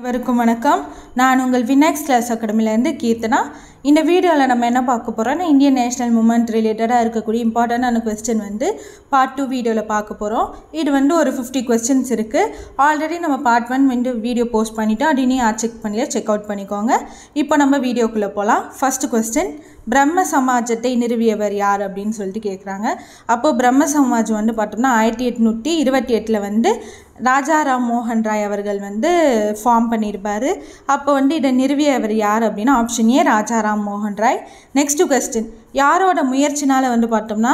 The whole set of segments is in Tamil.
அனைவருக்கும் வணக்கம். நான் உங்கள் வினெக்ஸ் கிளாஸ் அகாடமிலேருந்து கீர்த்தனா. இந்த வீடியோவில் நம்ம என்ன பார்க்க போகிறோம்னா இந்தியன் நேஷனல் மூமெண்ட் ரிலேட்டடாக இருக்கக்கூடிய இம்பார்ட்டண்டான கொஸ்டின் பார்ட் 2 வீடியோவில் பார்க்க போகிறோம். இது ஒரு 50 கொஸ்டின்ஸ் இருக்குது. ஆல்ரெடி நம்ம பார்ட் 1 வீடியோ போஸ்ட் பண்ணிவிட்டோம். அது யார் செக் பண்ணலையா செக் அவுட் பண்ணிக்கோங்க. இப்போ நம்ம வீடியோக்குள்ளே போகலாம். ஃபர்ஸ்ட் கொஸ்டின், பிரம்ம சமாஜத்தை நிறுவியவர் யார் அப்படின்னு சொல்லிட்டு கேட்குறாங்க. அப்போது பிரம்ம சமாஜம் பார்த்தோம்னா 1828 ராஜாராம் மோகன் ராய் அவர்கள் ஃபார்ம் பண்ணியிருப்பார். அப்போ இதை நிறுவியவர் யார் அப்படின்னா ஆப்ஷன் ஏ ராஜாராம் மோகன் ராய். நெக்ஸ்ட் கொஸ்டின், யாரோட முயற்சினால் பார்த்தோம்னா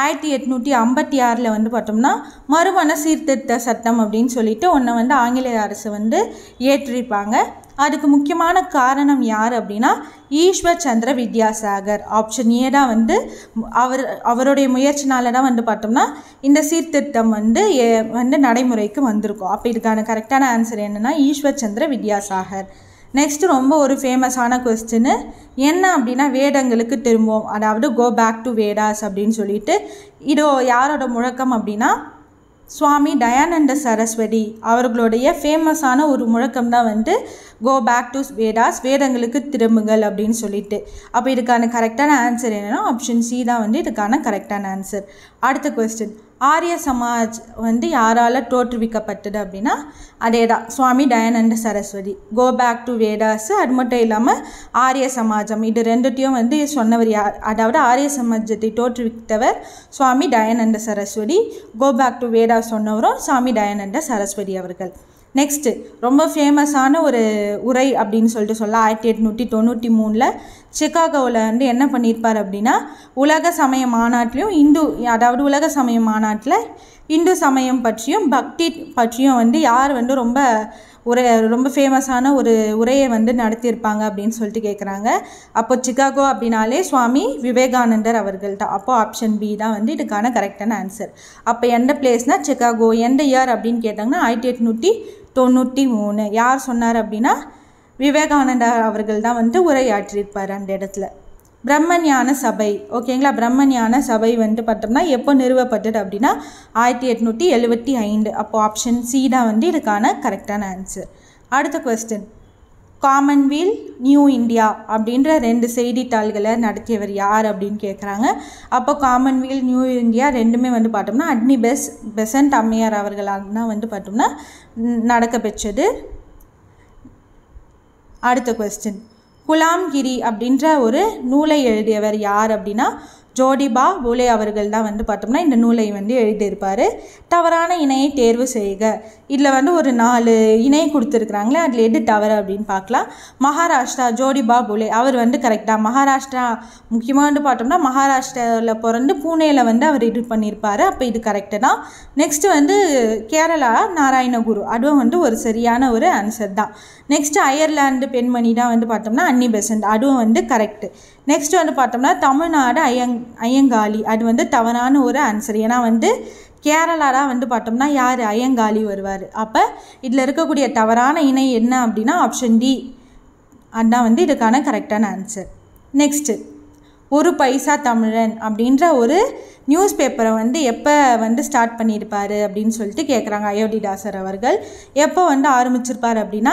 1856 பார்த்தோம்னா மறுமண சீர்திருத்த சட்டம் அப்படின்னு சொல்லிட்டு ஒன்று ஆங்கிலேய அரசு ஏற்றிருப்பாங்க. அதுக்கு முக்கியமான காரணம் யார் அப்படின்னா ஈஸ்வர் சந்திர வித்யாசாகர். ஆப்ஷன் ஏ தான் அவருடைய முயற்சினால தான் பார்த்தோம்னா இந்த சீர்திருத்தம் நடைமுறைக்கு வந்திருக்கும். அப்போ இதுக்கான கரெக்டான ஆன்சர் என்னென்னா ஈஸ்வர் சந்திர வித்யாசாகர். நெக்ஸ்ட் ரொம்ப ஒரு ஃபேமஸான கொஸ்டின் என்ன அப்படின்னா வேதங்களுக்கு திரும்புவோம், அதாவது கோ பேக் டு வேதாஸ் அப்படின்னு சொல்லிட்டு இதோ யாரோட முழக்கம் அப்படின்னா சுவாமி தயானந்த சரஸ்வதி அவர்களுடைய ஃபேமஸான ஒரு முழக்கம் தான் கோ பேக் டு வேதாஸ், வேதங்களுக்கு திரும்புங்கள் அப்படின்னு சொல்லிட்டு. அப்போ இதுக்கான கரெக்டான ஆன்சர் என்னென்னா ஆப்ஷன் சி தான் இதுக்கான கரெக்டான ஆன்சர். அடுத்த கொஸ்டின், ஆரிய சமாஜ் யாரால் தோற்றுவிக்கப்பட்டது அப்படின்னா அதே தான் Swami Dayananda Saraswati. Go back to Vedas, அது மட்டும் இல்லாமல் ஆரிய சமாஜம், இது ரெண்டுத்தையும் சொன்னவர் யார், அதாவது ஆரிய சமாஜத்தை தோற்றுவித்தவர் Swami Dayananda Saraswati, go back to Vedas சொன்னவரும் சுவாமி தயானந்த சரஸ்வதி அவர்கள். நெக்ஸ்ட்டு ரொம்ப ஃபேமஸான ஒரு உரை அப்படின்னு சொல்லிட்டு 1893 சிகாகோவில் என்ன பண்ணியிருப்பார் அப்படின்னா உலக சமய மாநாட்டிலையும் அதாவது உலக சமய மாநாட்டில் இந்து சமயம் பற்றியும் பக்தி பற்றியும் யார் ரொம்ப ஃபேமஸான ஒரு உரையை நடத்தியிருப்பாங்க அப்படின்னு சொல்லிட்டு கேட்குறாங்க. அப்போ சிகாகோ அப்படின்னாலே சுவாமி விவேகானந்தர் அவர்கள் தான். அப்போ ஆப்ஷன் பி தான் இதுக்கான கரெக்டான ஆன்சர். அப்போ எந்த பிளேஸ்னால் சிகாகோ. எந்த இயர் அப்படின்னு கேட்டாங்கன்னா 1893. யார் சொன்னார் அப்படின்னா விவேகானந்தர் அவர்கள் தான் உரையாற்றியிருப்பார் அந்த இடத்துல. பிரம்மஞான சபை, ஓகேங்களா, பிரம்மஞான சபை பார்த்தோம்னா எப்போ நிறுவப்பட்டது அப்படின்னா 1875. அப்போ ஆப்ஷன் சி தான் இதுக்கான கரெக்டான ஆன்சர். அடுத்த கொஸ்டின், காமன்வெல்த் நியூ இந்தியா அப்படின்ற 2 செய்தித்தாள்களை நடத்தியவர் யார் அப்படின்னு கேட்குறாங்க. அப்போ காமன்வெல்த் நியூ இந்தியா ரெண்டுமே பார்த்தோம்னா அட்னி பெசன்ட் அம்மையார் அவர்களால் தான் பார்த்தோம்னா நடக்க பெற்றது. அடுத்த கொஸ்டின், குலாம்கிரி அப்படின்ற ஒரு நூலை எழுதியவர் யார் அப்படின்னா ஜோதிபா பூலே அவர்கள் தான் பார்த்தோம்னா இந்த நூலை எழுதியிருப்பார். தவறான இணையை தேர்வு செய்க. இதில் ஒரு 4 இணை கொடுத்துருக்குறாங்களே, அதில் எது தவறு அப்படின்னு பார்க்கலாம். மகாராஷ்டிரா, ஜோதிபா பூலே அவர் கரெக்டாக. மகாராஷ்டிரா முக்கியமாக பார்த்தோம்னா மகாராஷ்டிராவில் பிறந்து பூனேயில் அவர் இது பண்ணியிருப்பார். அப்போ இது கரெக்டு தான். நெக்ஸ்ட்டு கேரளா நாராயணகுரு, அதுவும் ஒரு சரியான ஒரு ஆன்சர் தான். நெக்ஸ்ட்டு அயர்லாந்து பெண்மணி தான் பார்த்தோம்னா அன்னி பெசன்ட், அதுவும் கரெக்டு. நெக்ஸ்ட் பார்த்தோம்னா தமிழ்நாடு ஐயங்காளி, அது தவறான ஒரு ஆன்சர். ஏன்னா கேரளா தான் பார்த்தோம்னா யார் ஐயங்காளி வருவார். அப்போ இதில் இருக்கக்கூடிய தவறான இணை என்ன அப்படின்னா ஆப்ஷன் டி, அதுதான் இதுக்கான கரெக்டான ஆன்சர். நெக்ஸ்ட்டு, ஒரு பைசா தமிழன் அப்படின்ற ஒரு நியூஸ் பேப்பரை எப்போ ஸ்டார்ட் பண்ணியிருப்பார் அப்படின்னு சொல்லிட்டு கேட்குறாங்க. அயோத்திதாசர் அவர்கள் எப்போ ஆரம்பிச்சிருப்பார் அப்படின்னா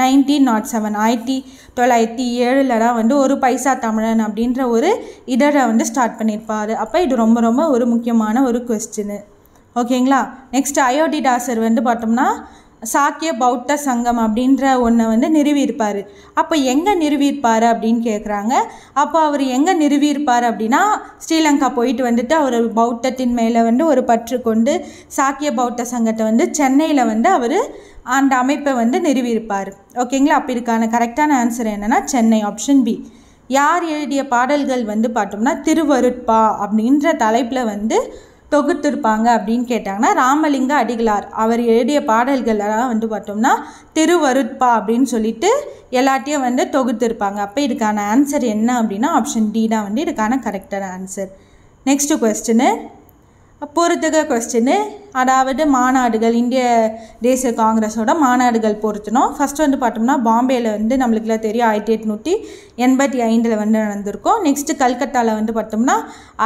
1907, 1907 தான் ஒரு பைசா தமிழன் அப்படின்ற ஒரு இதழை ஸ்டார்ட் பண்ணியிருப்பார். அப்போ இது ரொம்ப ரொம்ப ஒரு முக்கியமான ஒரு கொஸ்டின், ஓகேங்களா. நெக்ஸ்ட், அயோத்திதாசர் பார்த்தோம்னா சாக்கிய பௌத்த சங்கம் அப்படின்ற ஒன்றை நிறுவியிருப்பார். அப்போ எங்கே நிறுவியிருப்பார் அப்படின்னு கேட்குறாங்க. அப்போ அவர் எங்கே நிறுவியிருப்பார் அப்படின்னா ஸ்ரீலங்கா போயிட்டு அவர் பௌத்தத்தின் மேலே ஒரு பற்று கொண்டு சாக்கிய பௌத்த சங்கத்தை சென்னையில் அவர் அந்த அமைப்பை நிறுவியிருப்பார், ஓகேங்களா. அப்போ இதுக்கான கரெக்டான ஆன்சர் என்னென்னா சென்னை, ஆப்ஷன் பி. யார் எழுதிய பாடல்கள் பார்த்தோம்னா திருவருட்பா அப்படின்ற தலைப்பில் தொகுத்திருப்பாங்க அப்படின்னு கேட்டாங்கன்னா ராமலிங்க அடிகளார் அவர் எழுதிய பாடல்களெல்லாம் பார்த்தோம்னா திருவருட்பா அப்படின்னு சொல்லிட்டு எல்லாத்தையும் தொகுத்திருப்பாங்க. அப்போ இதுக்கான ஆன்சர் என்ன அப்படின்னா ஆப்ஷன் டி தான் இதுக்கான கரெக்டான ஆன்சர். நெக்ஸ்ட் கொஸ்டின், பொறுத்துக கொஸ்டின், அதாவது மாநாடுகள், இந்திய தேசிய காங்கிரஸோட மாநாடுகள் பொறுத்தணும். ஃபஸ்ட்டு பார்த்தோம்னா பாம்பேயில் நம்மளுக்குலாம் தெரியும் 1885 நடந்திருக்கும். நெக்ஸ்ட்டு கல்கத்தாவில் பார்த்தோம்னா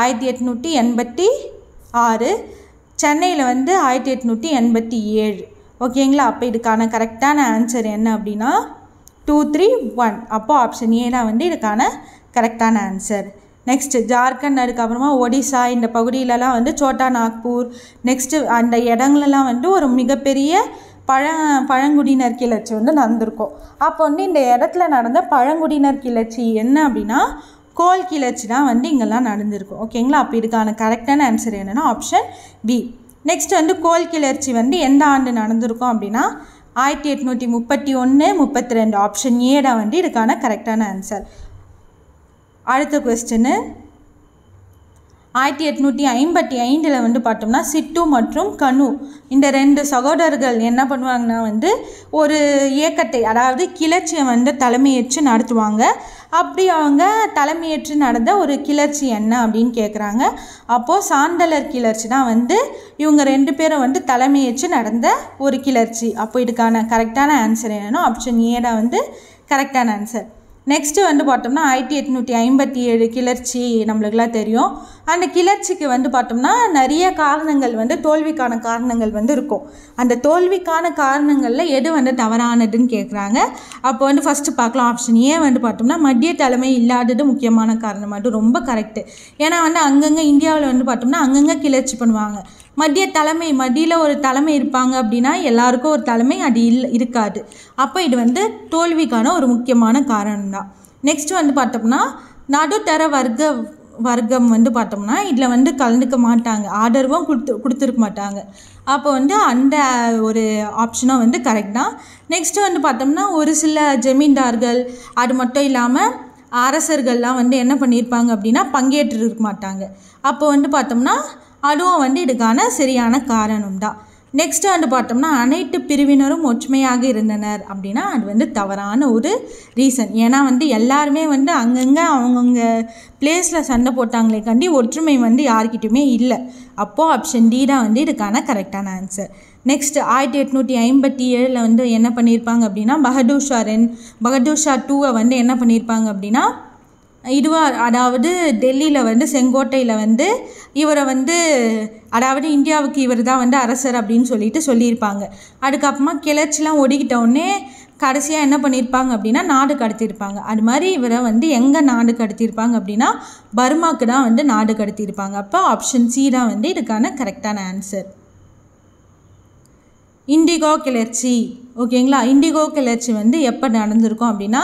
1886, சென்னையில் 1887. ஓகேங்களா. அப்போ இதுக்கான கரெக்டான ஆன்சர் என்ன அப்படின்னா 2, 3, 1. அப்போ ஆப்ஷன் ஏ தான் வந்து இதுக்கான கரெக்டான ஆன்சர். நெக்ஸ்ட்டு ஜார்க்கண்ட், அதுக்கப்புறமா ஒடிசா இந்த பகுதியிலலாம் வந்து சோட்டா நாக்பூர், நெக்ஸ்ட்டு அந்த இடங்களெல்லாம் வந்து ஒரு மிகப்பெரிய பழங்குடியினர் கிளர்ச்சி வந்து நடந்திருக்கும். அப்போ வந்து இந்த இடத்துல நடந்த பழங்குடியினர் கிளர்ச்சி என்ன அப்படின்னா கோல் கிளர்ச்சி தான் வந்து இங்கெல்லாம் நடந்திருக்கும். ஓகேங்களா. அப்போ இதுக்கான கரெக்டான ஆன்சர் என்னென்னா ஆப்ஷன் பி. நெக்ஸ்ட் வந்து கோல் கிளர்ச்சி வந்து எந்த ஆண்டு நடந்திருக்கும் அப்படின்னா 1831, 32. ஆப்ஷன் ஏ தான் வந்து இதுக்கான கரெக்டான ஆன்சர். அடுத்த கொஸ்டின் 1855 வந்து பார்த்தோம்னா சிட்டு மற்றும் கனு இந்த 2 சகோதரர்கள் என்ன பண்ணுவாங்கன்னா வந்து ஒரு இயக்கத்தை, அதாவது கிளர்ச்சியை வந்து தலைமையேற்று நடத்துவாங்க. அப்படி அவங்க தலைமையேற்று நடந்த ஒரு கிளர்ச்சி என்ன அப்படின்னு கேட்குறாங்க. அப்போது சாந்தலர் கிளர்ச்சி தான் வந்து இவங்க 2 பேரும் வந்து தலைமையேற்று நடந்த ஒரு கிளர்ச்சி. அப்போ இதுக்கான கரெக்டான ஆன்சர் என்னன்னா ஆப்ஷன் ஏ தான் வந்து கரெக்டான ஆன்சர். நெக்ஸ்ட்டு வந்து பார்த்தோம்னா 1857 கிளர்ச்சி நம்மளுக்கெல்லாம் தெரியும். அந்த கிளர்ச்சிக்கு வந்து பார்த்தோம்னா நிறைய காரணங்கள் வந்து தோல்விக்கான காரணங்கள் வந்து இருக்கும். அந்த தோல்விக்கான காரணங்களில் எது வந்து தவறானதுன்னு கேட்குறாங்க. அப்போ வந்து ஃபஸ்ட்டு பார்க்கலாம். ஆப்ஷன் ஏ வந்து பார்த்தோம்னா மத்திய தலைமை இல்லாதது முக்கியமான காரணம். அது ரொம்ப கரெக்டு. ஏன்னா வந்து அங்கங்கே இந்தியாவில் வந்து பார்த்தோம்னா அங்கங்கே கிளர்ச்சி பண்ணுவாங்க. மத்தியில் ஒரு தலைமை இருப்பாங்க அப்படின்னா எல்லாருக்கும் ஒரு தலைமை அது இருக்காது. அப்போ இது வந்து தோல்விக்கான ஒரு முக்கியமான காரணம் தான். நெக்ஸ்ட் வந்து பார்த்தோம்னா நடுத்தர வர்க்கம் வந்து பார்த்தோம்னா இதில் வந்து கலந்துக்க மாட்டாங்க, ஆதரவும் கொடுத்துருக்க மாட்டாங்க. அப்போ வந்து அந்த ஒரு ஆப்ஷனும் வந்து கரெக்ட் தான். நெக்ஸ்ட்டு வந்து பார்த்தோம்னா ஒரு சில ஜமீன்தார்கள் அது மட்டும் இல்லாமல் அரசர்கள்லாம் வந்து என்ன பண்ணியிருப்பாங்க அப்படின்னா பங்கேற்று இருக்க மாட்டாங்க. அப்போ வந்து பார்த்தோம்னா அதுவும் வந்து இதுக்கான சரியான காரணம் தான். நெக்ஸ்ட்டு வந்து பார்த்தோம்னா அனைத்து பிரிவினரும் ஒற்றுமையாக இருந்தனர் அப்படின்னா அது வந்து தவறான ஒரு ரீசன். ஏன்னா வந்து எல்லாருமே வந்து அங்கங்கே அவங்கவுங்க பிளேஸில் சண்டை போட்டாங்களே கண்டி ஒற்றுமை வந்து யார்கிட்டையுமே இல்லை. அப்போது ஆப்ஷன் டி தான் வந்து இதுக்கான கரெக்டான ஆன்சர். நெக்ஸ்ட் 1857 வந்து என்ன பண்ணியிருப்பாங்க அப்படின்னா பகதூர் ஷா 2 வந்து என்ன பண்ணியிருப்பாங்க அப்படின்னா அதாவது டெல்லியில் வந்து செங்கோட்டையில் வந்து இவரை வந்து அதாவது இந்தியாவுக்கு இவர் தான் வந்து அரசர் அப்படின்னு சொல்லியிருப்பாங்க. அதுக்கப்புறமா கிளர்ச்சிலாம் ஒடுக்கிட்டவுடனே கடைசியாக என்ன பண்ணியிருப்பாங்க அப்படின்னா நாடு கடத்தியிருப்பாங்க. அது மாதிரி இவரை வந்து எங்கே நாடு கடத்தியிருப்பாங்க அப்படின்னா பர்மாவுக்கு தான் வந்து நாடு கடத்தியிருப்பாங்க. அப்போ ஆப்ஷன் சி தான் வந்து இதுக்கான கரெக்டான ஆன்சர். இண்டிகோ கிளர்ச்சி. ஓகேங்களா. இண்டிகோ கிளர்ச்சி வந்து எப்போ நடந்திருக்கும் அப்படின்னா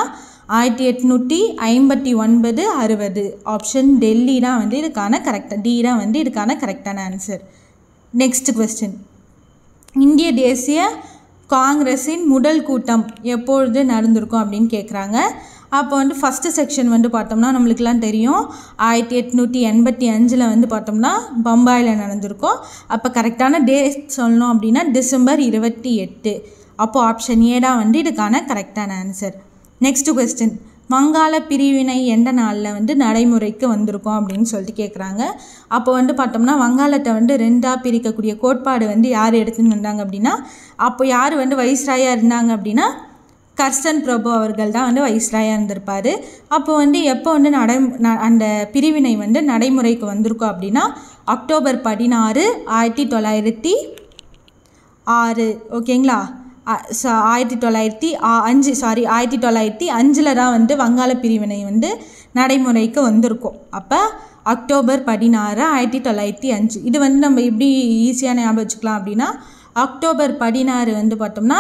1859, 60. ஆப்ஷன் டெல்லி தான் வந்து இதுக்கான டி தான் வந்து இதுக்கான கரெக்டான ஆன்சர். நெக்ஸ்ட் கொஸ்டின் இந்திய தேசிய காங்கிரஸின் முதல் கூட்டம் எப்பொழுது நடந்திருக்கும் அப்படின்னு கேட்குறாங்க. அப்போ வந்து ஃபஸ்ட்டு செக்ஷன் வந்து பார்த்தோம்னா நம்மளுக்கெல்லாம் தெரியும் 1885 வந்து பார்த்தோம்னா பம்பாயில் நடந்திருக்கும். அப்போ கரெக்டான டேட் சொல்லணும் அப்படின்னா டிசம்பர் 28. அப்போது ஆப்ஷன் ஏ தான் வந்து இதுக்கான கரெக்டான ஆன்சர். நெக்ஸ்ட் கொஸ்டின் வங்காள பிரிவினை எந்த நாளில் வந்து நடைமுறைக்கு வந்திருக்கும் அப்படின்னு சொல்லிட்டு கேட்குறாங்க. அப்போ வந்து பார்த்தோம்னா வங்காளத்தை வந்து 2ஆக பிரிக்கக்கூடிய கோட்பாடு வந்து யார் எடுத்துன்னு வந்தாங்க அப்படின்னா அப்போ யார் வந்து வைஸ்ராயாக இருந்தாங்க அப்படின்னா கர்சன் பிரபு அவர்கள் தான் வந்து வைஸ்ராயாக இருந்திருப்பார். அப்போ வந்து எப்போ வந்து அந்த பிரிவினை வந்து நடைமுறைக்கு வந்திருக்கும் அப்படின்னா அக்டோபர் 16, 1906. ஓகேங்களா. 1905 தான் வந்து வங்காள பிரிவினை வந்து நடைமுறைக்கு வந்திருக்கும். அப்போ அக்டோபர் 16, 1905. இது வந்து நம்ம எப்படி ஈஸியாக ஞாபகம் வச்சுக்கலாம் அப்படின்னா அக்டோபர் 16 வந்து பார்த்தோம்னா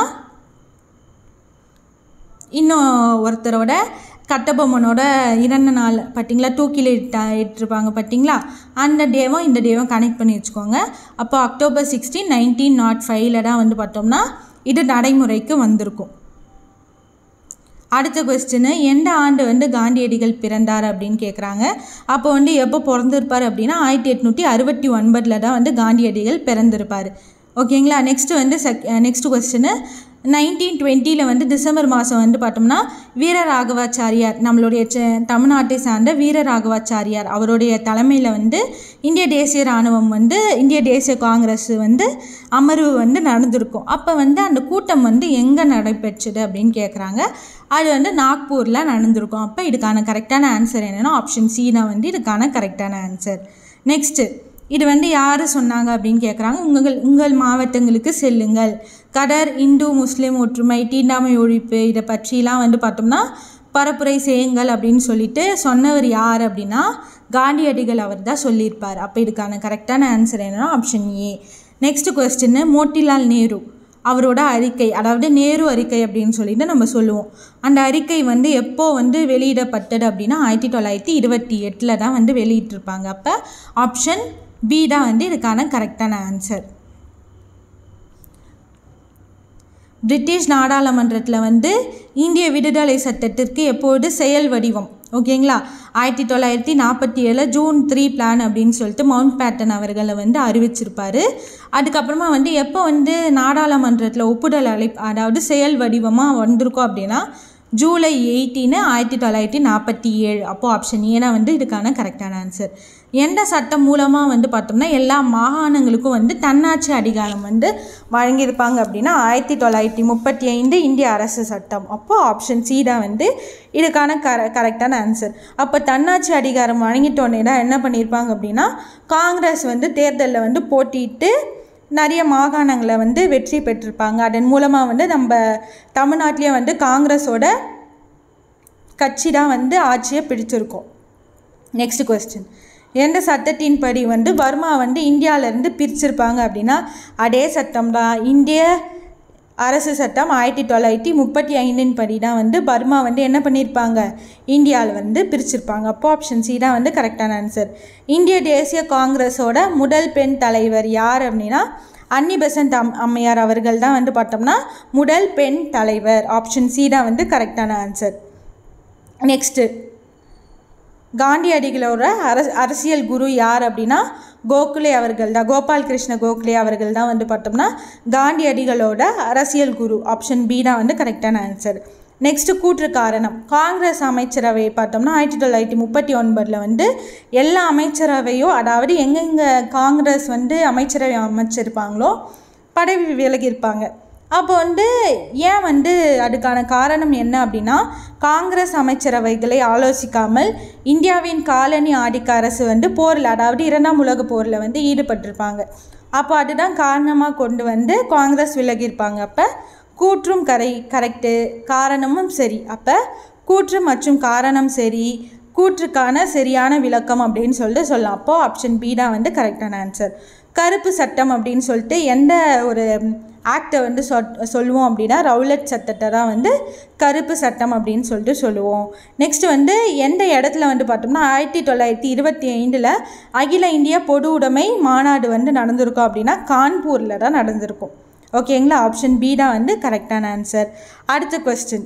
இன்னும் ஒருத்தரோட கட்டபொம்மனோட இறந்த நாள் பார்த்தீங்களா, தூக்கில் இட்டிருப்பாங்க பார்த்தீங்களா, அந்த டேவும் இந்த டேவும் கனெக்ட் பண்ணி வச்சுக்கோங்க. அப்போ அக்டோபர் 16, 1905 தான் வந்து பார்த்தோம்னா இது நடைமுறைக்கு வந்திருக்கும். அடுத்த கொஸ்டின் எந்த ஆண்டு வந்து காந்தியடிகள் பிறந்தார் அப்படின்னு கேட்குறாங்க. அப்போ வந்து எப்போ பிறந்திருப்பார் அப்படின்னா 1869 தான் வந்து காந்தியடிகள் பிறந்திருப்பார். ஓகேங்களா. நெக்ஸ்ட் கொஸ்டின் 1920 வந்து டிசம்பர் மாதம் வந்து பார்த்தோம்னா வீரராகவாச்சாரியார் நம்மளுடைய தமிழ்நாட்டை சார்ந்த வீரராகவாச்சாரியார் அவருடைய தலைமையில் வந்து இந்திய தேசிய இராணுவம் வந்து இந்திய தேசிய காங்கிரஸ் வந்து அமர்வு வந்து நடந்திருக்கும். அப்போ வந்து அந்த கூட்டம் வந்து எங்கே நடைபெற்றது அப்படின்னு கேட்குறாங்க. அது வந்து நாக்பூரில் நடந்திருக்கும். அப்போ இதுக்கான கரெக்டான ஆன்சர் என்னென்னா ஆப்ஷன் சி தான் வந்து இதுக்கான கரெக்டான ஆன்சர். நெக்ஸ்ட்டு இது வந்து யார் சொன்னாங்க அப்படின்னு கேட்குறாங்க. உங்கள் மாவட்டங்களுக்கு செல்லுங்கள், கடர், இந்து முஸ்லீம் ஒற்றுமை, தீண்டாமை ஒழிப்பு இதை பற்றிலாம் வந்து பார்த்தோம்னா பரப்புரை செய்யுங்கள் அப்படின்னு சொல்லிட்டு சொன்னவர் யார் அப்படின்னா காந்தியடிகள் அவர் தான் சொல்லியிருப்பார். அப்போ இதுக்கான கரெக்டான ஆன்சர் என்னன்னா option A. Next question, Motilal Nehru அவரோட அறிக்கை, அதாவது நேரு அறிக்கை அப்படின்னு சொல்லிட்டு நம்ம சொல்லுவோம். அந்த அறிக்கை வந்து எப்போ வந்து வெளியிடப்பட்டது அப்படின்னா 1928 தான் வந்து வெளியிட்டிருப்பாங்க. அப்போ ஆப்ஷன் பி தான் வந்து இதுக்கான கரெக்டான ஆன்சர். பிரிட்டிஷ் நாடாளுமன்றத்தில் வந்து இந்திய விடுதலை சட்டத்திற்கு எப்போது செயல் வடிவம், ஓகேங்களா, 1947 ஜூன் 3 பிளான் அப்படின்னு சொல்லிட்டு மவுண்ட் பேட்டன் அவர்களை வந்து அறிவிச்சிருப்பார். அதுக்கப்புறமா வந்து எப்போ வந்து நாடாளுமன்றத்தில் ஒப்புதல் அதாவது செயல் வடிவமாக வந்திருக்கோம் அப்படின்னா ஜூலை 18, 1947. அப்போது ஆப்ஷன் ஏனா வந்து இதுக்கான கரெக்டான ஆன்சர். எந்த சட்டம் மூலமாக வந்து பார்த்தோம்னா எல்லா மாகாணங்களுக்கும் வந்து தன்னாட்சி அதிகாரம் வந்து வழங்கியிருப்பாங்க அப்படின்னா 1935 இந்திய அரசு சட்டம். அப்போது ஆப்ஷன் சி தான் வந்து இதுக்கான கரெக்டான ஆன்சர். அப்போ தன்னாட்சி அதிகாரம் வழங்கிட்டோன்னே தான் என்ன பண்ணியிருப்பாங்க அப்படின்னா காங்கிரஸ் வந்து தேர்தலில் வந்து போட்டிட்டு நிறைய மாகாணங்களை வந்து வெற்றி பெற்றிருப்பாங்க. அதன் மூலமாக வந்து நம்ம தமிழ்நாட்டிலே வந்து காங்கிரஸோட கட்சி தான் வந்து ஆட்சியை பிடிச்சிருக்கோம். நெக்ஸ்ட் கொஸ்டின், எந்த சட்டத்தின்படி வந்து பர்மா வந்து இந்தியாவிலேருந்து பிரிச்சிருப்பாங்க அப்படின்னா அதே சட்டம் தான், இந்திய அரசு சட்டம் 1935 படி தான் வந்து பர்மா வந்து என்ன பண்ணியிருப்பாங்க இந்தியாவில் வந்து பிரிச்சிருப்பாங்க. அப்போ ஆப்ஷன் சி தான் வந்து கரெக்டான ஆன்சர். இந்திய தேசிய காங்கிரஸோட முதல் பெண் தலைவர் யார் அப்படின்னா அன்னி பெசன்ட் அம்மையார் அவர்கள் தான் வந்து பார்த்தோம்னா முதல் பெண் தலைவர். ஆப்ஷன் சி தான் வந்து கரெக்டான ஆன்சர். நெக்ஸ்ட்டு, காந்தியடிகளோட அரசியல் குரு யார் அப்படின்னா கோகலே அவர்கள் தான், கோபால் கிருஷ்ண கோகலே அவர்கள் தான் வந்து பார்த்தோம்னா காந்தியடிகளோட அரசியல் குரு. ஆப்ஷன் பி தான் வந்து கரெக்டான ஆன்சர். நெக்ஸ்ட்டு, கூற்று காரணம். காங்கிரஸ் அமைச்சரவை பார்த்தோம்னா 1939 வந்து எல்லா அமைச்சரவையும், அதாவது எங்கெங்கே காங்கிரஸ் வந்து அமைச்சரவை அமைச்சிருப்பாங்களோ பதவி விலகியிருப்பாங்க. அப்போ வந்து ஏன் வந்து அதுக்கான காரணம் என்ன அப்படின்னா காங்கிரஸ் அமைச்சரவைகளை ஆலோசிக்காமல் இந்தியாவின் காலனி ஆதிக்க அரசு வந்து போரில், அதாவது 2ஆம் உலக போரில் வந்து ஈடுபட்டிருப்பாங்க. அப்போ அதுதான் காரணமாக கொண்டு வந்து காங்கிரஸ் விலகியிருப்பாங்க. அப்போ கூற்றும் கரெக்டு, காரணமும் சரி. அப்போ கூற்று மற்றும் காரணம் சரி, கூற்றுக்கான சரியான விளக்கம் அப்படின்னு சொல்லிட்டு சொல்லலாம். அப்போது ஆப்ஷன் பி தான் வந்து கரெக்டான ஆன்சர். கருப்பு சட்டம் அப்படின்னு சொல்லிட்டு எந்த ஒரு ஆக்டை வந்து சொல்லுவோம் அப்படின்னா ரவுலட் சட்டத்தை தான் வந்து கருப்பு சட்டம் அப்படின்னு சொல்லிட்டு சொல்லுவோம். நெக்ஸ்ட் வந்து எந்த இடத்துல வந்து பார்த்தோம்னா 1925 அகில இந்திய பொது உடைமை மாநாடு வந்து நடந்திருக்கும் அப்படின்னா கான்பூரில் தான் நடந்திருக்கும். ஓகேங்களா, ஆப்ஷன் பி தான் வந்து கரெக்டான ஆன்சர். அடுத்த கொஸ்டின்,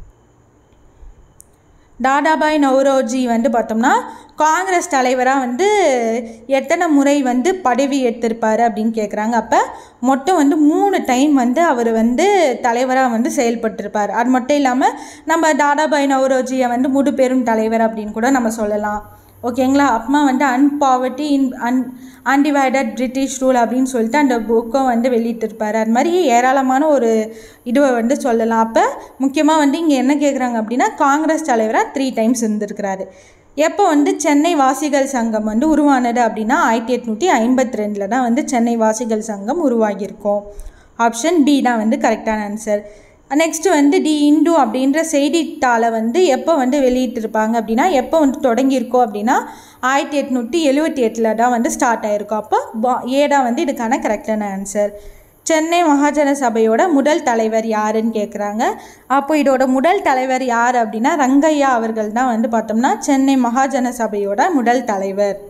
தாதாபாய் நவ்ரோஜி வந்து பார்த்தோம்னா காங்கிரஸ் தலைவராக வந்து எத்தனை முறை வந்து பதவி எடுத்திருப்பார் அப்படின்னு கேட்குறாங்க. அப்போ மொத்தம் வந்து 3 டைம் வந்து அவர் வந்து தலைவராக வந்து செயல்பட்டிருப்பார். அது மட்டும் இல்லாமல் நம்ம தாதாபாய் நவ்ரோஜியை வந்து முழுப்பெரும் தலைவர் அப்படின்னு கூட நம்ம சொல்லலாம். ஓகேங்களா, அப்புறமா வந்து அன்பாவர்ட்டி அன்டிவைடட் பிரிட்டிஷ் ரூல் அப்படின்னு சொல்லிட்டு அந்த புக்கை வந்து வெளியிட்டிருப்பார். அது மாதிரி ஏராளமான ஒரு இதுவை வந்து சொல்லலாம். அப்போ முக்கியமாக வந்து இங்கே என்ன கேட்குறாங்க அப்படின்னா காங்கிரஸ் தலைவராக 3 டைம்ஸ் இருந்திருக்கிறாரு. எப்போ வந்து சென்னை வாசிகள் சங்கம் வந்து உருவானது அப்படின்னா 1852 தான் வந்து சென்னை வாசிகள் சங்கம் உருவாகியிருக்கும். ஆப்ஷன் பி தான் வந்து கரெக்டான ஆன்சர். நெக்ஸ்ட்டு வந்து தி இந்து அப்படின்ற செய்தித்தாளை வந்து எப்போ வந்து வெளியிட்டிருப்பாங்க அப்படின்னா எப்போ வந்து தொடங்கியிருக்கோம் அப்படின்னா 1878 தான் வந்து ஸ்டார்ட் ஆகிருக்கும். அப்போ ஏடா வந்து இதுக்கான கரெக்டான ஆன்சர். சென்னை மகாஜன சபையோட முதல் தலைவர் யாருன்னு கேட்குறாங்க. அப்போ இதோட முதல் தலைவர் யார் அப்படின்னா ரங்கையா அவர்கள் தான் வந்து பார்த்தோம்னா சென்னை மகாஜன சபையோட முதல் தலைவர்.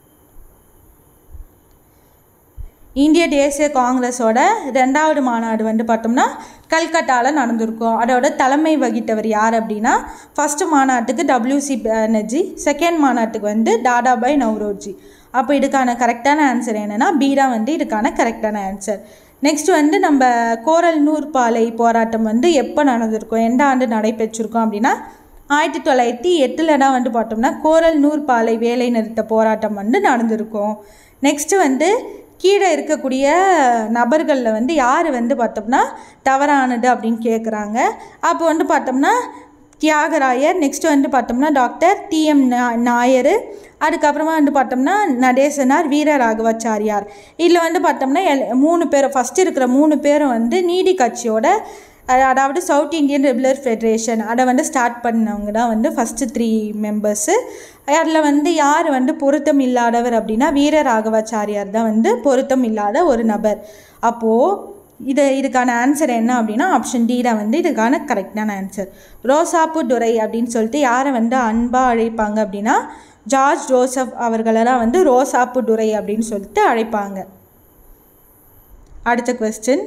இந்திய தேசிய காங்கிரஸோட 2வது மாநாடு வந்து பார்த்தோம்னா கல்கட்டாவில் நடந்திருக்கும். அதோட தலைமை வகித்தவர் யார் அப்படின்னா ஃபஸ்ட்டு மாநாட்டுக்கு WC பானர்ஜி, செகண்ட் மாநாட்டுக்கு வந்து தாதாபாய் நவ்ரோஜி. அப்போ இதுக்கான கரெக்டான ஆன்சர் என்னென்னா பி தான் வந்து இதுக்கான கரெக்டான ஆன்சர். நெக்ஸ்ட் வந்து நம்ம கோரல் நூற்பாலை போராட்டம் வந்து எப்போ நடந்திருக்கும், எந்த ஆண்டு நடைபெற்றிருக்கோம் அப்படின்னா 1908 தான் வந்து பார்த்தோம்னா கோரல் நூற்பாலை வேலை நிறுத்த போராட்டம் வந்து நடந்திருக்கும். நெக்ஸ்ட்டு வந்து கீழே இருக்கக்கூடிய நபர்களில் வந்து யார் வந்து பார்த்தோம்னா தவறானது அப்படின்னு கேட்குறாங்க. அப்போ வந்து பார்த்தோம்னா தியாகராயர். நெக்ஸ்ட் வந்து பார்த்தோம்னா டாக்டர் TM நாயர். அதுக்கப்புறமா வந்து பார்த்தோம்னா நடேசனார், வீரராகவாச்சாரியார். இதில் வந்து பார்த்தோம்னா 3 பேர் ஃபஸ்ட்டு இருக்கிற 3 பேரும் வந்து நீதி கட்சியோட, அதாவது சவுத் இந்தியன் ரெகுலர் ஃபெடரேஷன் அதை வந்து ஸ்டார்ட் பண்ணவங்க தான் வந்து ஃபஸ்ட்டு 3 மெம்பர்ஸு. அதில் வந்து யார் வந்து பொருத்தம் இல்லாதவர் அப்படின்னா வீரராகவாச்சாரியார் தான் வந்து பொருத்தம் இல்லாத ஒரு நபர். அப்போது இதுக்கான ஆன்சர் என்ன அப்படின்னா ஆப்ஷன் டி தான் வந்து இதுக்கான கரெக்டான ஆன்சர். ரோசாப்பு துரை அப்படின்னு சொல்லிட்டு யாரை வந்து அன்பாக அழைப்பாங்க அப்படின்னா ஜார்ஜ் ஜோசப் அவர்களை தான் வந்து ரோசாப்பு துரை அப்படின்னு சொல்லிட்டு அழைப்பாங்க. அடுத்த கொஸ்டின்,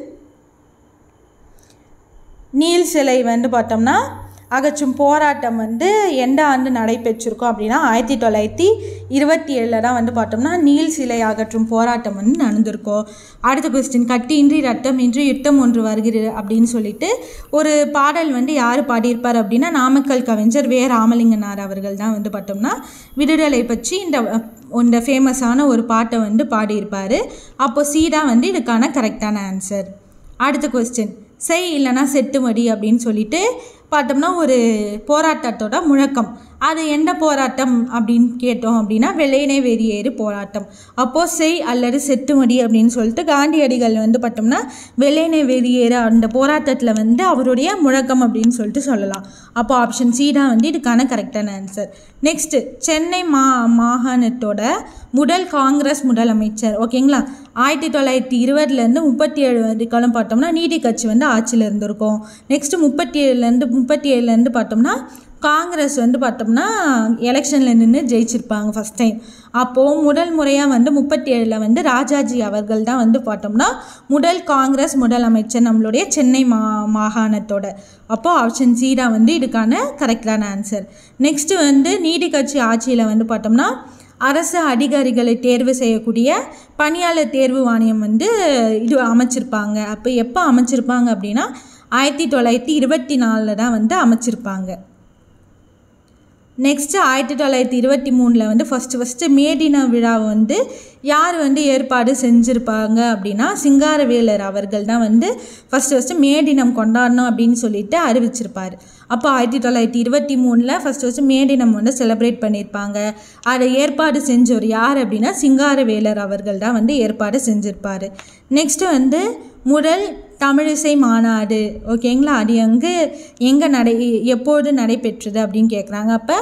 நீல் சிலை வந்து பார்த்தோம்னா அகற்றும் போராட்டம் வந்து எந்த ஆண்டு நடைபெற்றிருக்கோம் அப்படின்னா 1927 தான் வந்து பார்த்தோம்னா நீல் சிலை அகற்றும் போராட்டம் வந்து நடந்திருக்கோம். அடுத்த கொஸ்டின், கட்டியின்றி ரத்தமின்றி யுத்தம் ஒன்று வருகிறது அப்படின்னு சொல்லிட்டு ஒரு பாடல் வந்து யார் பாடியிருப்பார் அப்படின்னா நாமக்கல் கவிஞர் வே. ராமலிங்கனார் அவர்கள் தான் வந்து பார்த்தோம்னா விடுதலை பற்றி இந்த ஃபேமஸான ஒரு பாட்டை வந்து பாடியிருப்பார். அப்போ சி தான் வந்து இதுக்கான கரெக்டான ஆன்சர். அடுத்த கொஸ்டின், செய் இல்லைனா செட்டுமடி அப்படின்னு சொல்லிட்டு பார்த்தோம்னா ஒரு போராட்டத்தோட முழக்கம், அது எந்த போராட்டம் அப்படின்னு கேட்டோம் அப்படின்னா வெள்ளையனே வெளியேறு போராட்டம். அப்போது செய் அல்லது செட்டுமடி அப்படின்னு சொல்லிட்டு காந்தியடிகள் வந்து பார்த்தோம்னா வெள்ளையனே வெளியேறு அந்த போராட்டத்தில் வந்து அவருடைய முழக்கம் அப்படின்னு சொல்லிட்டு சொல்லலாம். அப்போ ஆப்ஷன் சி தான் வந்து இதுக்கான கரெக்டான ஆன்சர். நெக்ஸ்ட்டு, சென்னை மாகாணத்தோட முதல் காங்கிரஸ் முதலமைச்சர் ஓகேங்களா 1920 37 வரைக்கும் பார்த்தோம்னா நீதி கட்சி வந்து ஆட்சியில் இருந்திருக்கும். நெக்ஸ்ட்டு 37 பார்த்தோம்னா காங்கிரஸ் வந்து பார்த்தோம்னா எலெக்ஷனில் நின்று ஜெயிச்சிருப்பாங்க ஃபஸ்ட் டைம். அப்போது முதல் முறையாக வந்து 37 வந்து ராஜாஜி அவர்கள் தான் வந்து பார்த்தோம்னா முதல் காங்கிரஸ் முதலமைச்சர் நம்மளுடைய சென்னை மாகாணத்தோட. அப்போது ஆப்ஷன் சி தான் வந்து இதுக்கான கரெக்டான ஆன்சர். நெக்ஸ்ட்டு வந்து நீதி கட்சி ஆட்சியில் வந்து பார்த்தோம்னா அரசு அதிகாரிகளை தேர்வு செய்யக்கூடிய பணியாளர் தேர்வு வாரியம் வந்து இது அமைச்சிருப்பாங்க. அப்போ எப்போ அமைச்சிருப்பாங்க அப்படின்னா 1924 தான் வந்து அமைச்சிருப்பாங்க. நெக்ஸ்ட்டு 1923 வந்து ஃபஸ்ட்டு மே தின விழாவை வந்து யார் வந்து ஏற்பாடு செஞ்சுருப்பாங்க அப்படின்னா சிங்காரவேலர் அவர்கள் தான் வந்து ஃபஸ்ட்டு மே தினம் கொண்டாடணும் அப்படின்னு சொல்லிட்டு அறிவிச்சிருப்பார். அப்போ 1923 ஃபஸ்ட்டு மே தினம் வந்து செலிப்ரேட் பண்ணியிருப்பாங்க. அதை ஏற்பாடு செஞ்சவர் யார் அப்படின்னா சிங்காரவேலர் அவர்கள் தான் வந்து ஏற்பாடு செஞ்சுருப்பார். நெக்ஸ்ட்டு வந்து முதல் தமிழிசை மாநாடு ஓகேங்களா, அது எப்போது நடைபெற்றது அப்படின்னு கேட்குறாங்க. அப்போ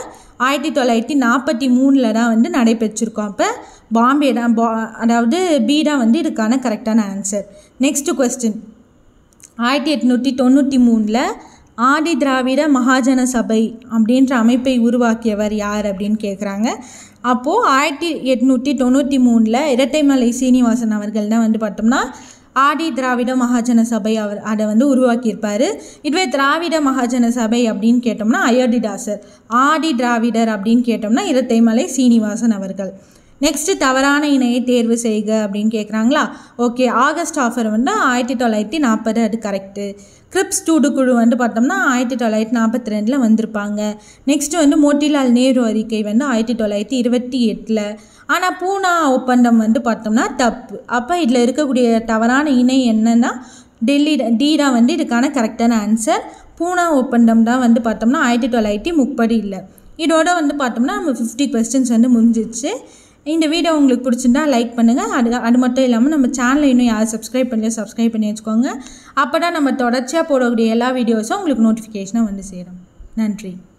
1943 தான் வந்து நடைபெற்றிருக்கோம். அப்போ பாம்பே தான் அதாவது பி தான் வந்து இதுக்கான கரெக்டான answer. Next question, 1893 Adi Dravida Mahajana Sabha அப்படின்ற அமைப்பை உருவாக்கியவர் யார் அப்படின்னு கேட்குறாங்க. அப்போது 1893 இரட்டைமலை சீனிவாசன் அவர்கள் தான் வந்து பார்த்தோம்னா ஆதி திராவிட மகாஜன சபை அதை வந்து உருவாக்கியிருப்பார். இதுவே திராவிட மகாஜன சபை அப்படின்னு கேட்டோம்னா அயோத்திதாசர். ஆதி திராவிடர் அப்படின்னு கேட்டோம்னா இரட்டைமலை சீனிவாசன் அவர்கள். நெக்ஸ்ட்டு தவறான இணையை தேர்வு செய்க அப்படின்னு கேட்குறாங்களா. ஓகே, ஆகஸ்ட் ஆஃபர் வந்து 1940 அது கரெக்டு. கிரிப்ஸ் தூதுக்குழு வந்து பார்த்தோம்னா 1942 வந்திருப்பாங்க. நெக்ஸ்ட்டு வந்து மோட்டிலால் நேரு அறிக்கை வந்து 1928. ஆனால் பூனா ஒப்பந்தம் வந்து பார்த்தோம்னா தப்பு. அப்போ இதில் இருக்கக்கூடிய தவறான இணை என்னன்னா டி தான் வந்து இதுக்கான கரெக்டான ஆன்சர். பூனா ஒப்பந்தம் தான் வந்து பார்த்தோம்னா 1930 இல்லை. இதோட வந்து பார்த்தோம்னா நம்ம 50 கொஸ்டின்ஸ் வந்து முடிஞ்சிச்சு. இந்த வீடியோ உங்களுக்கு பிடிச்சிருந்தா லைக் பண்ணுங்கள். அது மட்டும் இல்லாமல் நம்ம சேனலை இன்னும் யாரும் சப்ஸ்கிரைப் பண்ணி வச்சுக்கோங்க. அப்போ தான் நம்ம தொடர்ச்சியாக போடக்கூடிய எல்லா வீடியோஸும் உங்களுக்கு நோட்டிஃபிகேஷனாக வந்து சேரும். நன்றி.